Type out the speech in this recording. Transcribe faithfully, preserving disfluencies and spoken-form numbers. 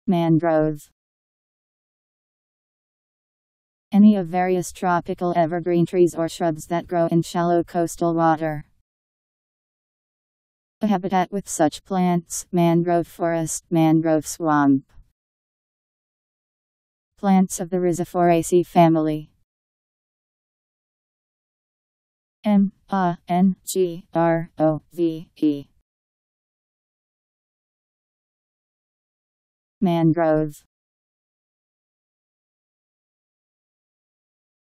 Mangrove. Any of various tropical evergreen trees or shrubs that grow in shallow coastal water. A habitat with such plants: mangrove forest, mangrove swamp. Plants of the Rhizophoraceae family. M A N G R O V E. Mangrove.